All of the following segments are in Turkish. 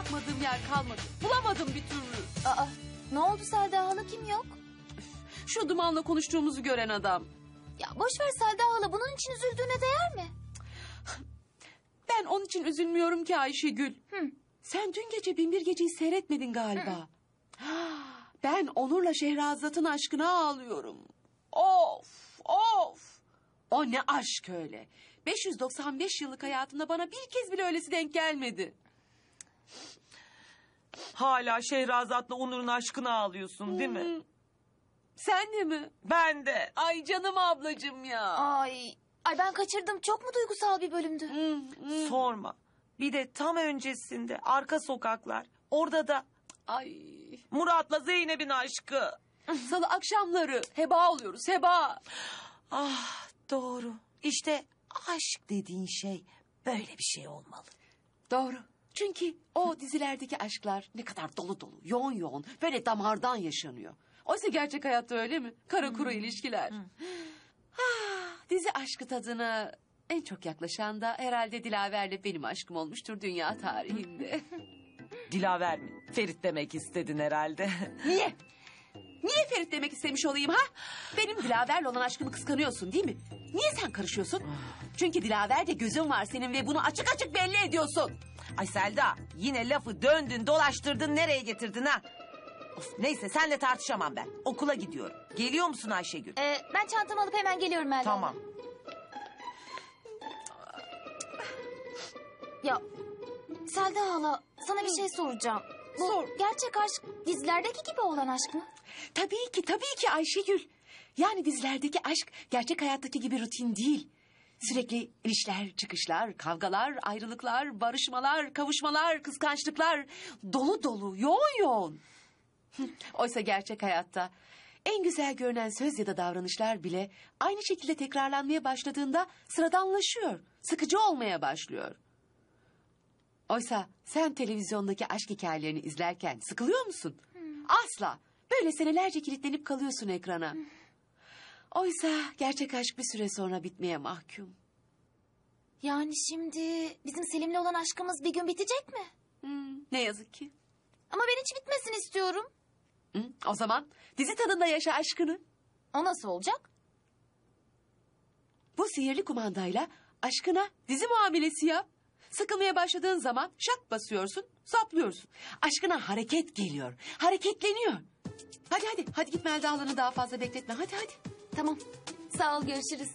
bakmadığım yer kalmadı. Bulamadım bir türlü. Aa, ne oldu Selda hala, kim yok? Şu Duman'la konuştuğumuzu gören adam. Ya boş ver Selda hala, bunun için üzüldüğüne değer mi? Ben onun için üzülmüyorum ki Ayşegül. Sen dün gece Binbir Gece'yi seyretmedin galiba. Ben Onur'la Şehrazat'ın aşkına ağlıyorum. Of of. O ne aşk öyle. 595 yıllık hayatımda bana bir kez bile öylesi denk gelmedi. Hala Şehrazat'la Onur'un aşkına ağlıyorsun değil mi? Sen de mi? Ben de. Ay canım ablacığım ya. Ay ben kaçırdım, çok mu duygusal bir bölümdü? Sorma. Bir de tam öncesinde arka sokaklar. Orada da Ay. Murat'la Zeynep'in aşkı. Salı akşamları heba oluyoruz, heba. Ah doğru. İşte aşk dediğin şey böyle bir şey olmalı. Doğru. Çünkü o dizilerdeki aşklar ne kadar dolu dolu, yoğun yoğun, böyle damardan yaşanıyor. Oysa gerçek hayatta öyle mi? Kara kuru ilişkiler. Dizi aşkı tadına en çok yaklaşan da herhalde Dilaver'le benim aşkım olmuştur dünya tarihinde. Dilaver mi? Ferit demek istedin herhalde. Niye? Niye Ferit demek istemiş olayım ha? Benim Dilaver'le olan aşkımı kıskanıyorsun değil mi? Niye sen karışıyorsun? Çünkü Dilaver'de gözün var senin ve bunu açık açık belli ediyorsun. Ay Selda, yine lafı döndün dolaştırdın, nereye getirdin ha? Of, neyse senle tartışamam ben. Okula gidiyorum. Geliyor musun Ayşegül? Ben çantamı alıp hemen geliyorum Melda. Tamam. Ya Selda hala, sana bir şey soracağım. Bu Sor. gerçek aşk dizilerdeki gibi olan aşk mı? Tabii ki Ayşegül. Yani dizilerdeki aşk gerçek hayattaki gibi rutin değil. Sürekli inişler, çıkışlar, kavgalar, ayrılıklar, barışmalar, kavuşmalar, kıskançlıklar. Dolu dolu, yoğun yoğun. Oysa gerçek hayatta en güzel görünen söz ya da davranışlar bile aynı şekilde tekrarlanmaya başladığında sıradanlaşıyor. Sıkıcı olmaya başlıyor. Oysa sen televizyondaki aşk hikayelerini izlerken sıkılıyor musun? Asla. Böyle senelerce kilitlenip kalıyorsun ekrana. Oysa gerçek aşk bir süre sonra bitmeye mahkum. Yani şimdi bizim Selim'le olan aşkımız bir gün bitecek mi? Ne yazık ki. Ama ben hiç bitmesini istiyorum. O zaman dizi tadında yaşa aşkını. O nasıl olacak? Bu sihirli kumandayla aşkına dizi muamelesi yap. Sıkılmaya başladığın zaman şak basıyorsun, saplıyorsun. Aşkına hareket geliyor, hareketleniyor. Hadi git Melda halanı daha fazla bekletme, hadi. Tamam, sağ ol, görüşürüz.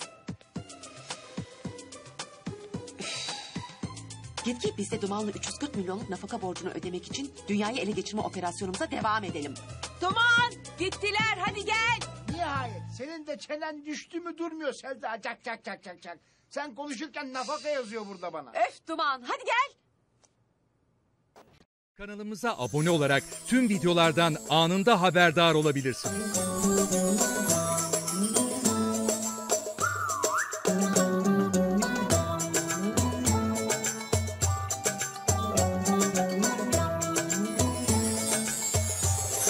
Git biz de Duman'la 340 milyonluk nafaka borcunu ödemek için dünyayı ele geçirme operasyonumuza devam edelim. Duman! Gittiler, hadi gel! Nihayet. Senin de çenen düştü mü durmuyor Selda. Çak. Sen konuşurken nafaka yazıyor burada bana. Öf Duman, hadi gel. Kanalımıza abone olarak tüm videolardan anında haberdar olabilirsiniz.